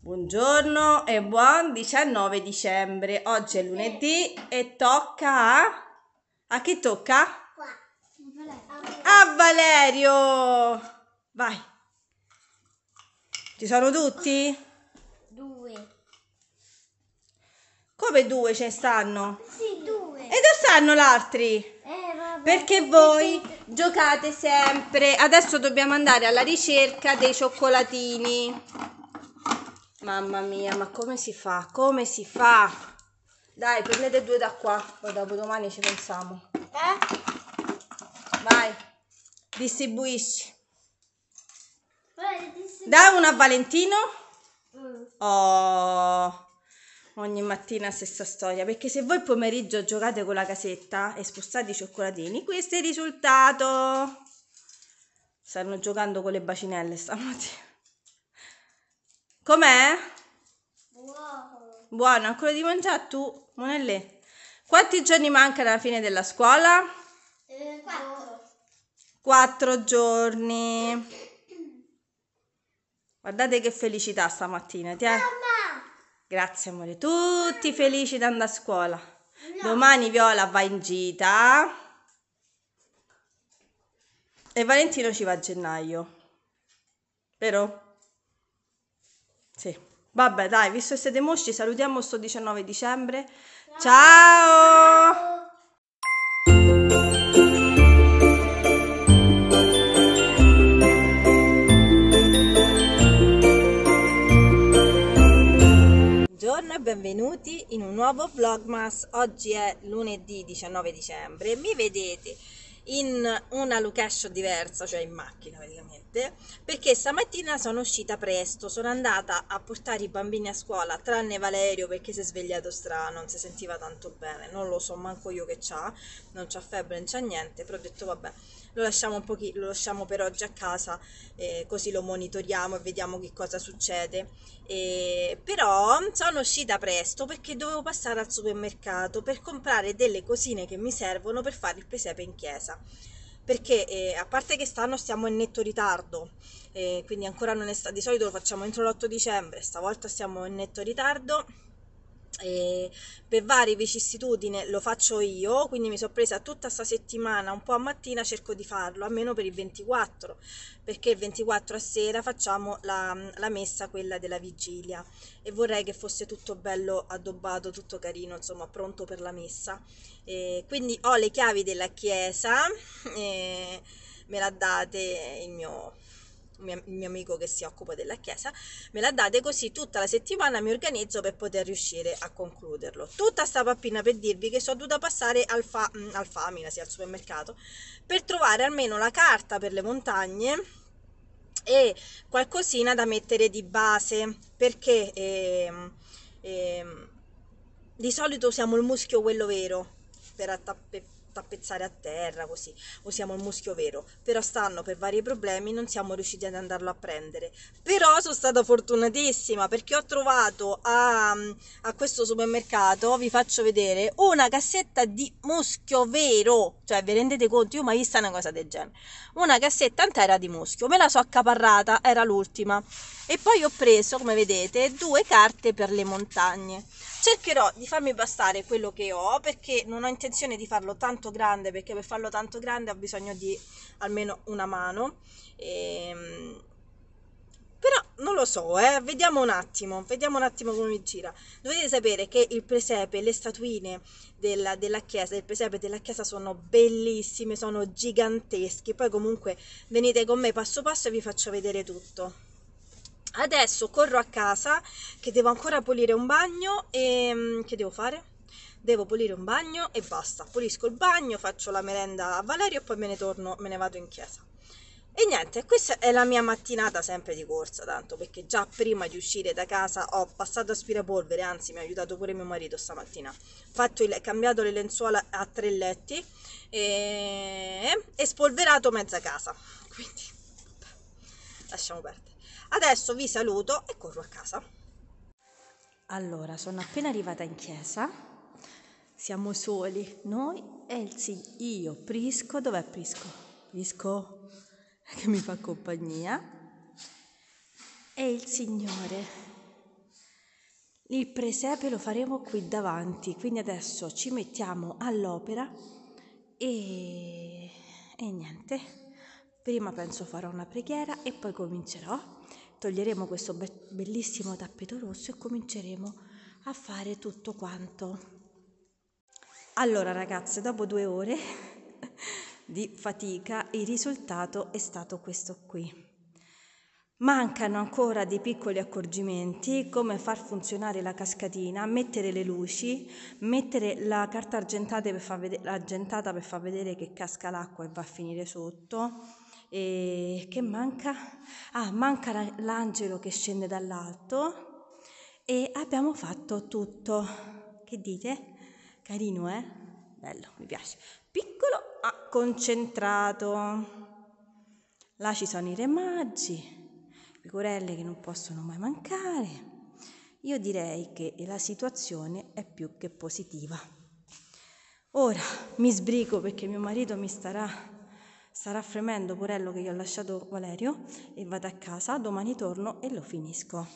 Buongiorno e buon 19 dicembre. Oggi è lunedì e tocca a chi tocca? A Valerio. Vai. Ci sono tutti? 2. Come 2 ce ne stanno? Sì, 2. E dove stanno gli altri? Vabbè. Perché voi giocate sempre. Adesso dobbiamo andare alla ricerca dei cioccolatini. Mamma mia, ma come si fa? Come si fa? Dai, prendete 2 da qua, poi dopo domani ci pensiamo. Vai, distribuisci. Dai uno a Valentino. Oh, ogni mattina stessa storia. Perché se voi il pomeriggio giocate con la casetta e spostate i cioccolatini, questo è il risultato. Stanno giocando con le bacinelle stamattina. Com'è? Buono, ancora di mangiare tu, Monelle? Quanti giorni mancano alla fine della scuola? 4. 4 giorni. Guardate che felicità stamattina, ti Grazie amore, tutti felici di andare a scuola. Domani Viola va in gita e Valentino ci va a gennaio. Vero? Sì. Vabbè, dai, visto che siete mosci, salutiamo sto 19 dicembre. Ciao! Buongiorno e benvenuti in un nuovo vlogmas. Oggi è lunedì 19 dicembre e mi vedete in una location diversa, cioè in macchina praticamente, perché stamattina sono uscita presto, sono andata a portare i bambini a scuola, tranne Valerio perché si è svegliato strano, non si sentiva tanto bene, non lo so manco io che c'ha, non c'ha febbre, non c'ha niente, però ho detto vabbè, lo lasciamo un pochino, lo lasciamo per oggi a casa, così lo monitoriamo e vediamo che cosa succede. Però sono uscita presto perché dovevo passare al supermercato per comprare delle cosine che mi servono per fare il presepe in chiesa, perché a parte che stiamo in netto ritardo, quindi ancora non è stato, di solito lo facciamo entro l'8 dicembre, stavolta stiamo in netto ritardo. E per varie vicissitudini lo faccio io, quindi mi sono presa tutta sta settimana, un po' a mattina cerco di farlo, almeno per il 24, perché il 24 a sera facciamo la messa, quella della vigilia, e vorrei che fosse tutto bello addobbato, tutto carino, insomma pronto per la messa. Quindi ho le chiavi della chiesa, me l'ha date il mio amico che si occupa della chiesa, me la date, così tutta la settimana mi organizzo per poter riuscire a concluderlo. Tutta sta pappina per dirvi che sono dovuta passare al Famila, sì, al supermercato, per trovare almeno la carta per le montagne e qualcosina da mettere di base, perché di solito usiamo il muschio quello vero per tappezzare a terra, così usiamo il muschio vero, però stanno per vari problemi, non siamo riusciti ad andarlo a prendere. Però sono stata fortunatissima perché ho trovato a questo supermercato, vi faccio vedere, una cassetta di muschio vero, cioè vi rendete conto, io mai vista una cosa del genere, una cassetta intera di muschio, me la so accaparrata, era l'ultima, e poi ho preso, come vedete, 2 carte per le montagne. Cercherò di farmi bastare quello che ho, perché non ho intenzione di farlo tanto grande, perché per farlo tanto grande ho bisogno di almeno una mano. Però non lo so, vediamo un attimo come mi gira. Dovete sapere che il presepe, le statuine della chiesa, del presepe della chiesa sono bellissime, sono giganteschi. Poi comunque venite con me passo passo e vi faccio vedere tutto. Adesso corro a casa che devo ancora pulire un bagno e che devo fare? Devo pulire un bagno e basta. Pulisco il bagno, faccio la merenda a Valerio e poi me ne vado in chiesa. E niente, questa è la mia mattinata sempre di corsa, tanto perché già prima di uscire da casa ho passato aspirapolvere, anzi mi ha aiutato pure mio marito stamattina. Cambiato le lenzuola a 3 letti e spolverato mezza casa. Quindi lasciamo perdere. Adesso vi saluto e corro a casa. Allora, sono appena arrivata in chiesa. Siamo soli, noi e io, Prisco. Dov'è Prisco? Prisco che mi fa compagnia. E il Signore. Il presepe lo faremo qui davanti, quindi adesso ci mettiamo all'opera e niente. Prima penso farò una preghiera e poi comincerò. Toglieremo questo bellissimo tappeto rosso e cominceremo a fare tutto quanto. Allora ragazze, dopo 2 ore di fatica il risultato è stato questo qui. Mancano ancora dei piccoli accorgimenti, come far funzionare la cascatina, mettere le luci, mettere la carta argentata per far vedere che casca l'acqua e va a finire sotto. E che manca? Manca l'angelo che scende dall'alto e abbiamo fatto tutto. Che dite? Carino, eh? Bello, mi piace. Piccolo ma concentrato. Là ci sono i re magi, pecorelle che non possono mai mancare. Io direi che la situazione è più che positiva. Ora mi sbrigo perché mio marito mi starà fremendo, porello, che gli ho lasciato Valerio, e vado a casa. Domani torno e lo finisco.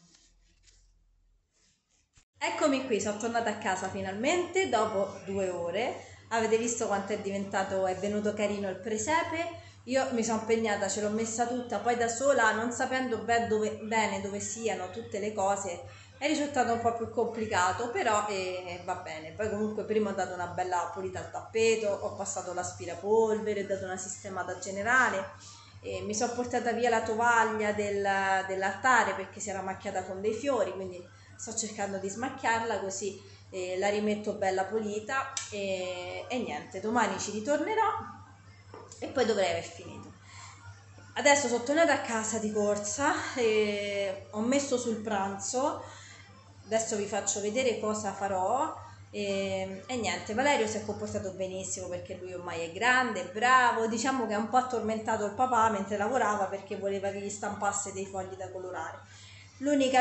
Eccomi qui, sono tornata a casa finalmente dopo 2 ore. Avete visto quanto è venuto carino il presepe. Io mi sono impegnata, ce l'ho messa tutta, poi da sola, non sapendo bene dove siano tutte le cose, è risultato un po' più complicato, però va bene. Poi comunque prima ho dato una bella pulita al tappeto, ho passato l'aspirapolvere, ho dato una sistemata generale, mi sono portata via la tovaglia dell'altare perché si era macchiata con dei fiori, quindi sto cercando di smacchiarla così la rimetto bella pulita e niente, domani ci ritornerò e poi dovrei aver finito. Adesso sono tornata a casa di corsa e ho messo sul pranzo, adesso vi faccio vedere cosa farò e niente, Valerio si è comportato benissimo perché lui ormai è grande, è bravo, diciamo che ha un po' attormentato il papà mentre lavorava perché voleva che gli stampasse dei fogli da colorare. L'unica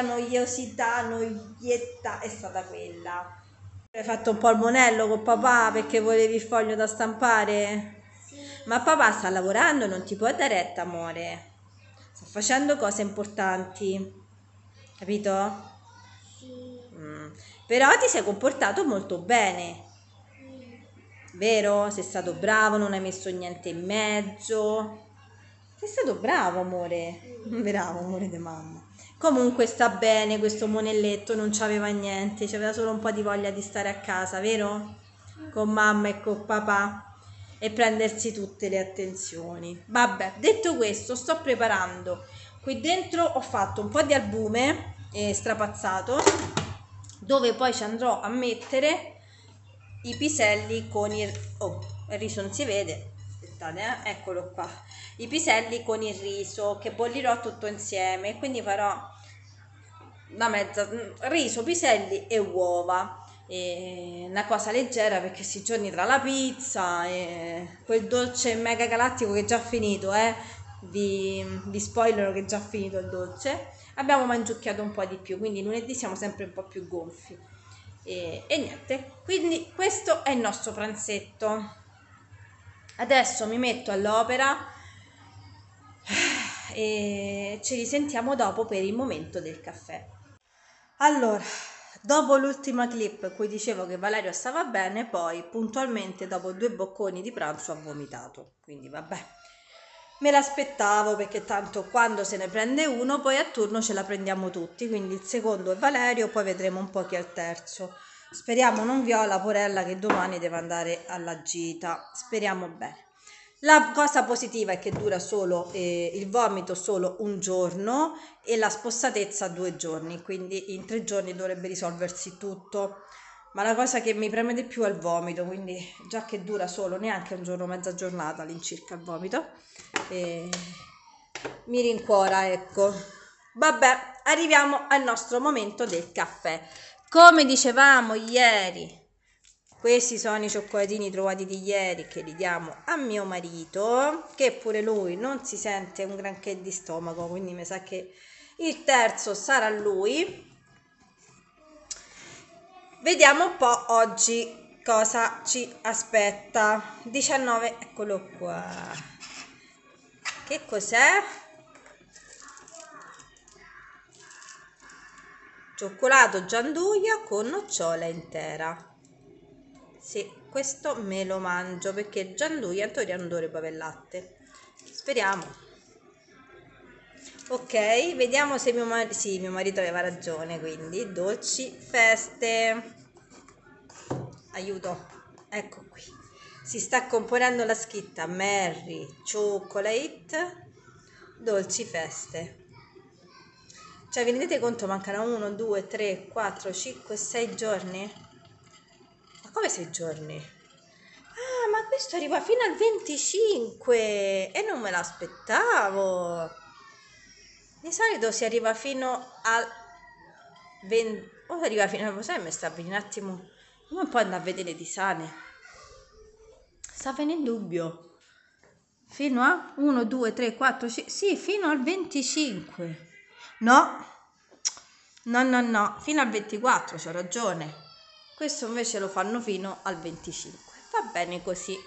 noietta è stata quella. Hai fatto un po' il monello con papà perché volevi il foglio da stampare? Sì. Ma papà sta lavorando, non ti può dare retta, amore. Sta facendo cose importanti. Capito? Sì. Però ti sei comportato molto bene. Vero? Sei stato bravo, non hai messo niente in mezzo. Sei stato bravo, amore. Bravo, amore di mamma. Comunque sta bene questo monelletto, non c'aveva niente, c'aveva solo un po' di voglia di stare a casa, vero? Con mamma e con papà e prendersi tutte le attenzioni. Vabbè, detto questo, sto preparando. Qui dentro ho fatto un po' di albume strapazzato, dove poi ci andrò a mettere i piselli con il riso non si vede, aspettate, eccolo qua, i piselli con il riso che bollirò tutto insieme, quindi farò una mezza riso, piselli e uova, una cosa leggera perché questi giorni tra la pizza e quel dolce mega galattico che è già finito, vi spoilerò che è già finito il dolce, abbiamo mangiucchiato un po' di più, quindi lunedì siamo sempre un po' più gonfi e niente, quindi questo è il nostro pranzetto. Adesso mi metto all'opera e ci risentiamo dopo per il momento del caffè. Allora, dopo l'ultima clip in cui dicevo che Valerio stava bene, poi puntualmente dopo 2 bocconi di pranzo ha vomitato, quindi vabbè, me l'aspettavo perché tanto quando se ne prende uno poi a turno ce la prendiamo tutti, quindi il secondo è Valerio, poi vedremo un po' chi è il terzo. Speriamo non Viola, porella, che domani deve andare alla gita, speriamo bene. La cosa positiva è che dura solo il vomito solo un giorno e la spossatezza 2 giorni, quindi in 3 giorni dovrebbe risolversi tutto. Ma la cosa che mi preme di più è il vomito, quindi già che dura solo neanche un giorno, mezza giornata all'incirca il vomito, mi rincuora, ecco. Vabbè, arriviamo al nostro momento del caffè. Come dicevamo ieri, questi sono i cioccolatini trovati di ieri che li diamo a mio marito, che pure lui non si sente un granché di stomaco, quindi mi sa che il terzo sarà lui. Vediamo un po' oggi cosa ci aspetta. 19, eccolo qua. Che cos'è? cioccolato gianduia con nocciola intera. Sì, questo me lo mangio perché gianduia in teoria non dovrebbe avere latte. Speriamo. Ok, vediamo se sì, mio marito aveva ragione, quindi dolci feste. Aiuto, ecco qui. Si sta componendo la scritta Merry Chocolate Dolci Feste. Cioè, vi rendete conto, mancano 1, 2, 3, 4, 5, 6 giorni? Ma come 6 giorni? Ah, ma questo arriva fino al 25 e non me l'aspettavo. Di solito si arriva fino al 20, o si arriva fino a, sai, mi sta un attimo, come può andare a vedere di sale? Sta venendo in dubbio. Fino a 1, 2, 3, 4, 5, sì, fino al 25. No, no, fino al 24, c'ho ragione. Questo invece lo fanno fino al 25. Va bene così.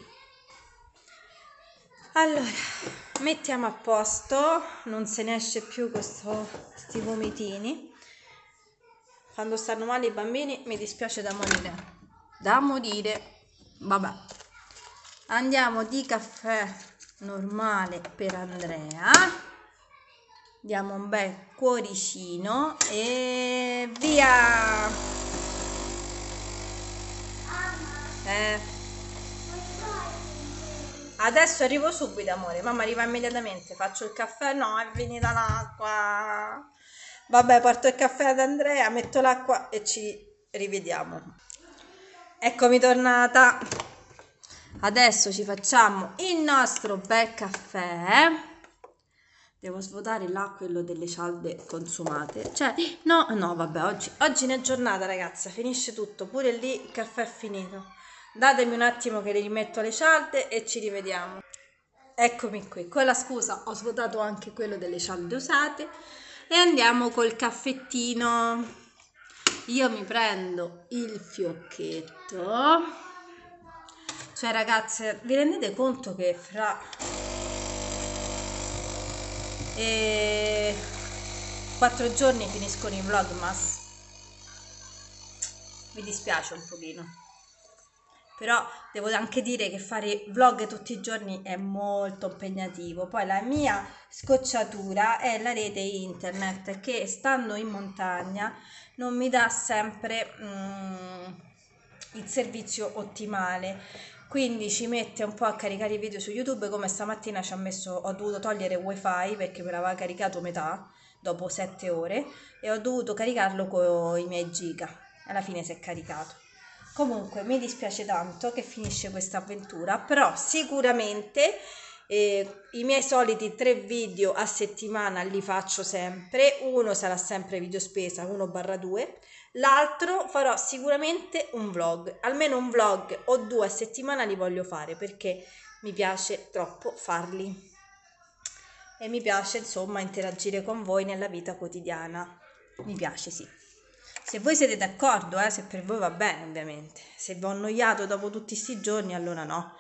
Allora, mettiamo a posto, non se ne esce più questi vomitini. Quando stanno male i bambini mi dispiace da morire. Da morire. Vabbè. Andiamo di caffè normale per Andrea. Diamo un bel cuoricino e via. Adesso arrivo subito, amore. Mamma arriva immediatamente. Faccio il caffè. No, è finita l'acqua. Vabbè, porto il caffè ad Andrea, metto l'acqua e ci rivediamo. Eccomi tornata. Adesso ci facciamo il nostro bel caffè. Devo svuotare là quello delle cialde consumate. Cioè, no, vabbè, oggi è giornata, ragazza. Finisce tutto. Pure lì il caffè è finito. Datemi un attimo che le rimetto le cialde e ci rivediamo. Eccomi qui. Con la scusa ho svuotato anche quello delle cialde usate. E andiamo col caffettino. Io mi prendo il fiocchetto. Cioè, ragazze, vi rendete conto che fra 4 giorni finiscono i vlogmas? Mi dispiace un pochino. Però devo anche dire che fare vlog tutti i giorni è molto impegnativo. Poi la mia scocciatura è la rete internet che, stando in montagna, non mi dà sempre il servizio ottimale. Quindi ci mette un po' a caricare i video su YouTube, come stamattina ho dovuto togliere il wifi perché me l'aveva caricato metà dopo 7 ore e ho dovuto caricarlo con i miei giga. Alla fine si è caricato. Comunque mi dispiace tanto che finisce questa avventura, però sicuramente i miei soliti 3 video a settimana li faccio sempre. Uno sarà sempre video spesa 1/2, l'altro farò sicuramente un vlog, almeno un vlog o 2 a settimana li voglio fare perché mi piace troppo farli e mi piace insomma interagire con voi nella vita quotidiana. Mi piace, sì. Se voi siete d'accordo, se per voi va bene, ovviamente. Se vi ho annoiato dopo tutti questi giorni, allora no.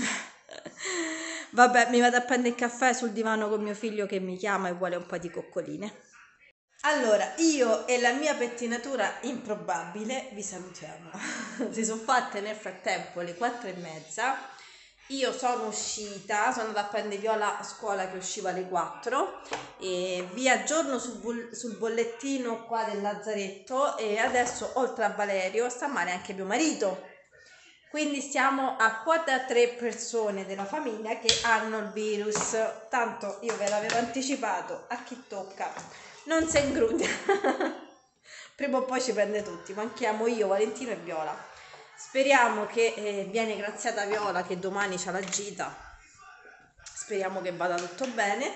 Vabbè, mi vado a prendere il caffè sul divano con mio figlio che mi chiama e vuole un po' di coccoline. Allora, io e la mia pettinatura improbabile vi salutiamo. Si sono fatte nel frattempo le 4:30. Io sono uscita, sono andata a prendere Viola a scuola che usciva alle 4 e vi aggiorno sul bollettino qua del lazzaretto e adesso oltre a Valerio sta male anche mio marito. Quindi stiamo a quota 3 persone della famiglia che hanno il virus. Tanto io ve l'avevo anticipato, a chi tocca non si ingrugna. Prima o poi ci prende tutti, manchiamo io, Valentino e Viola. Speriamo che viene graziata Viola che domani c'ha la gita, speriamo che vada tutto bene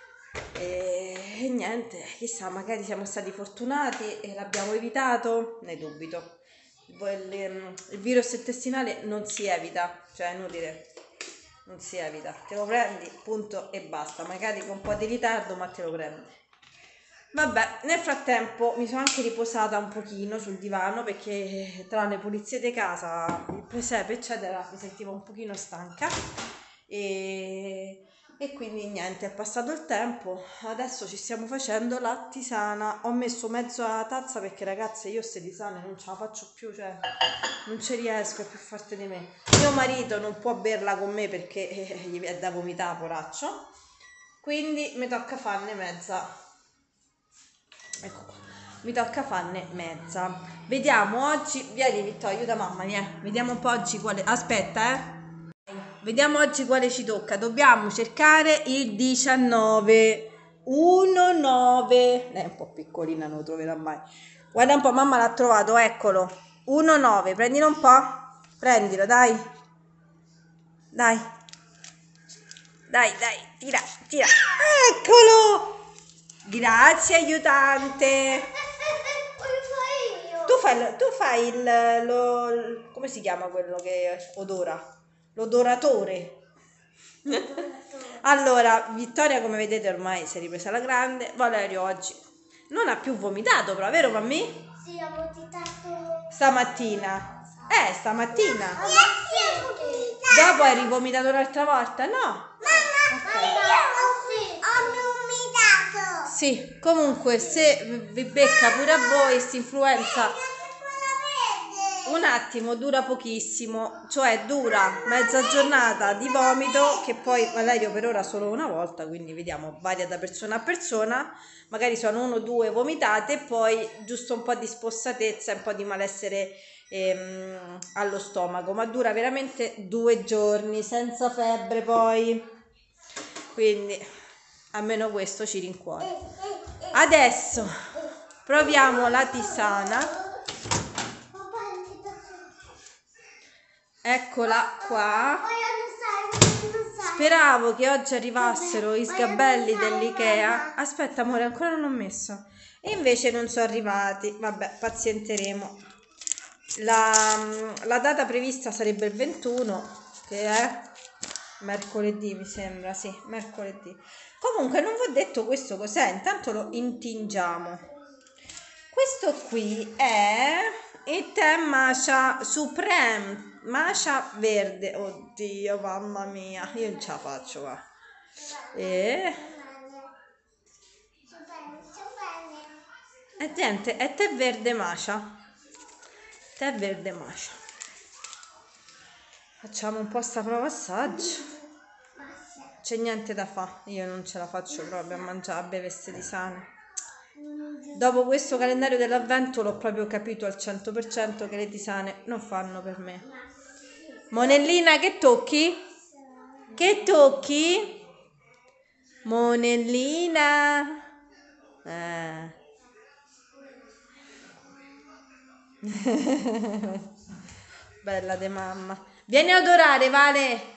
e niente, chissà, magari siamo stati fortunati e l'abbiamo evitato, ne dubito. Il virus intestinale non si evita, cioè è inutile, non si evita, te lo prendi, punto e basta, magari con un po' di ritardo ma te lo prendi. Vabbè, nel frattempo mi sono anche riposata un pochino sul divano perché tra le pulizie di casa, il presepe eccetera, mi sentivo un pochino stanca e E quindi niente, è passato il tempo, adesso ci stiamo facendo la tisana. Ho messo mezza tazza perché ragazze io queste tisane non ce la faccio più, cioè non ci riesco, è più forte di me. Mio marito non può berla con me perché gli è da vomitare, poraccio, quindi mi tocca farne mezza. Ecco qua, mi tocca farne mezza. Vediamo oggi, vieni Vittorio, aiuta mamma, vediamo un po' oggi quale, aspetta vediamo oggi quale ci tocca. Dobbiamo cercare il 19. 1, 9. È un po' piccolina, non lo troverà mai. Guarda un po', mamma l'ha trovato, eccolo. 1, 9, prendilo un po'. Prendilo, dai. Dai. Dai, tira. Eccolo. Grazie, aiutante. Tu fai come si chiama quello che odora? L'odoratore. Allora, Vittoria, come vedete, ormai si è ripresa la grande. Valerio oggi non ha più vomitato, però, vero mammi? Sì, ho vomitato Stamattina. Stamattina. Dopo hai rivomitato un'altra volta? No. Sì, comunque se vi becca pure a voi questa influenza, un attimo, dura pochissimo, cioè dura mezza giornata di vomito, che poi Valerio per ora solo una volta, quindi vediamo, varia da persona a persona, magari sono 1 o 2 vomitate e poi giusto un po' di spossatezza e un po' di malessere allo stomaco, ma dura veramente 2 giorni senza febbre poi, quindi almeno questo ci rincuora. Adesso proviamo la tisana. Eccola qua. Speravo che oggi arrivassero i sgabelli dell'Ikea. Aspetta amore, ancora non ho messo. E invece non sono arrivati. Vabbè, pazienteremo. La data prevista sarebbe il 21, che è mercoledì, mi sembra, sì, mercoledì. Comunque non vi ho detto questo cos'è, intanto lo intingiamo. Questo qui è il tè Matcha Supreme, Matcha verde. Oddio, mamma mia, io non ce la faccio qua. E niente, è tè verde Matcha. Tè verde Matcha. Facciamo un po' sta prova assaggio. C'è niente da fare, io non ce la faccio proprio a mangiare, a bere queste tisane. Dopo questo calendario dell'avvento l'ho proprio capito al 100% che le tisane non fanno per me. Monellina, che tocchi? Che tocchi? Monellina. Bella de mamma. Vieni a odorare, Vale.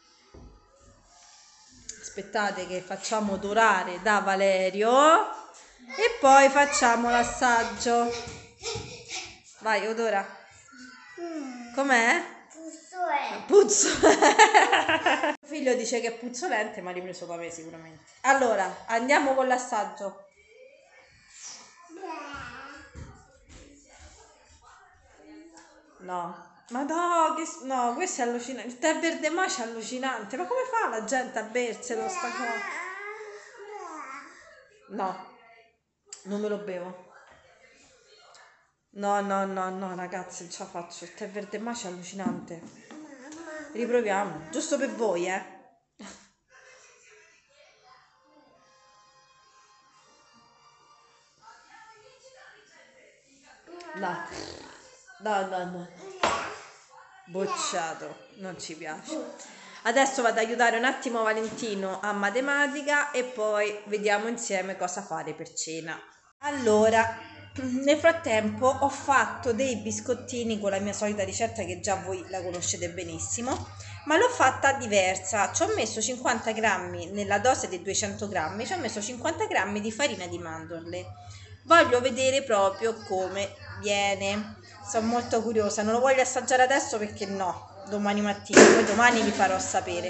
Aspettate che facciamo odorare da Valerio e poi facciamo l'assaggio. Vai, odora. Com'è? Puzzo. Mio figlio dice che è puzzolente, ma ripreso da me sicuramente. Allora, andiamo con l'assaggio. No. Ma no, no, questo è allucinante. Il tè verde matcha è allucinante. Ma come fa la gente a berselo sta cosa? No, non me lo bevo. No, ragazzi, non ce la faccio. Il tè verde matcha è allucinante. Riproviamo, giusto per voi, No. Bocciato, non ci piace. Adesso vado ad aiutare un attimo Valentino a matematica e poi vediamo insieme cosa fare per cena. Allora, nel frattempo ho fatto dei biscottini con la mia solita ricetta che già voi la conoscete benissimo, ma l'ho fatta diversa. Ci ho messo 50 grammi nella dose dei 200 grammi, ci ho messo 50 grammi di farina di mandorle. Voglio vedere proprio come viene. Sono molto curiosa, non lo voglio assaggiare adesso perché no, domani mattina, poi domani vi farò sapere.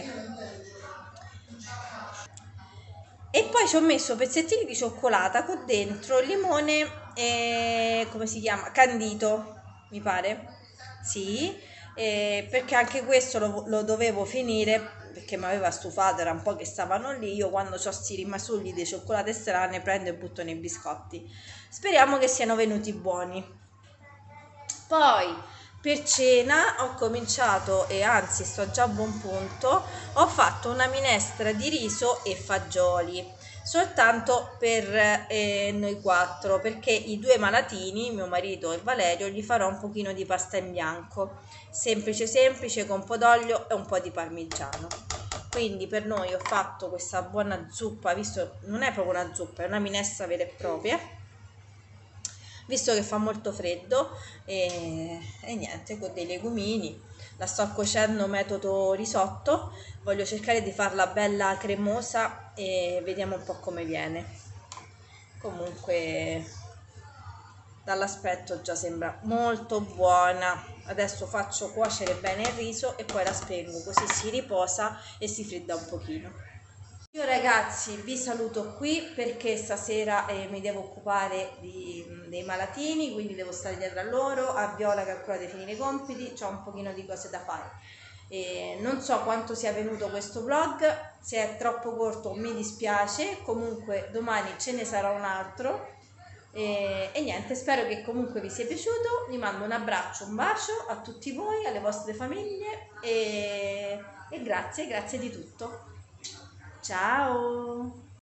E poi ci ho messo pezzettini di cioccolata con dentro limone e come si chiama? Candito, mi pare. Sì. perché anche questo lo dovevo finire perché mi aveva stufato, era un po' che stavano lì. Io quando ho sti rimasugli di cioccolate strane prendo e butto nei biscotti. Speriamo che siano venuti buoni. Poi per cena ho cominciato, e anzi sto già a buon punto, ho fatto una minestra di riso e fagioli, soltanto per noi quattro, perché i due malatini, mio marito e Valerio, gli farò un pochino di pasta in bianco, semplice semplice, con un po' d'olio e un po' di parmigiano. Quindi per noi ho fatto questa buona zuppa, visto non è proprio una zuppa, è una minestra vera e propria, visto che fa molto freddo, e niente, con dei legumini. La sto cuocendo metodo risotto, voglio cercare di farla bella cremosa e vediamo un po' come viene. Comunque dall'aspetto già sembra molto buona. Adesso faccio cuocere bene il riso e poi la spengo, così si riposa e si fredda un pochino. Io ragazzi vi saluto qui perché stasera mi devo occupare dei malatini, quindi devo stare dietro a loro, a Viola che ha ancora da finire i compiti, ho un pochino di cose da fare. Non so quanto sia venuto questo vlog, se è troppo corto mi dispiace, comunque domani ce ne sarà un altro. E niente, spero che comunque vi sia piaciuto, vi mando un abbraccio, un bacio a tutti voi, alle vostre famiglie e grazie di tutto. Ciao!